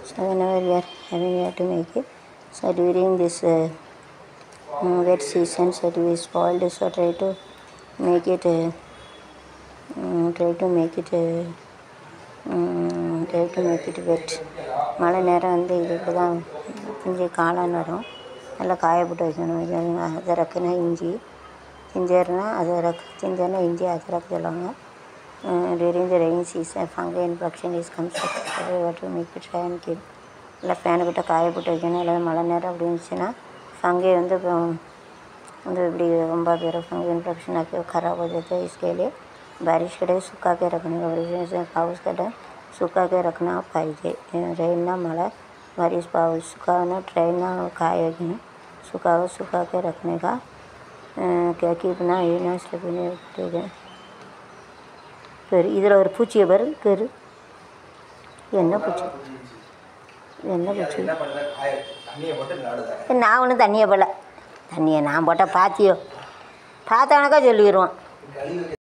So whenever we are having, we have to make it. So during this wet season, so it is spoiled. So try to make it wet. மழை நேரம் வந்து இது இப்படி தான் கொஞ்சம் காளான் வரும். நல்லா காய போட்டு வைக்கணும். அதரக்குன்னா இஞ்சி, ஜிஞ்சர்னா அதரக்கு, ஜிஞ்சர்னா இஞ்சி அதரக்கு சொல்லுவாங்க. During the rainy season, fungal infection is comes up. So we have to make it dry and keep. இல்லை ஃபேனு கிட்ட காய போட்டு வைக்கணும். இல்லை மழை நேரம் அப்படி இருந்துச்சுன்னா ஃபங்கை வந்து இப்படி ரொம்ப பேர் फंगल इन्फेक्शन आके ख़राब हो जाता है. इसके लिए बारिश के टाइम सुखा के रखने का, पाऊस का टाइम सुखा के रखना पाहिजे. रेनना मळा बारिश पाऊस सुखाना ट्रेनना காய வைக்கணும். सुखा के रखने का क्या कीपना ये ना स्लिपने பெரு. இதில் ஒரு பூச்சியை பெரு என்ன பூச்சி நான் ஒன்றும் தண்ணியை போடல. தண்ணியை நான் போட்டால் பார்த்தவனக்கா சொல்லிடுவோம்.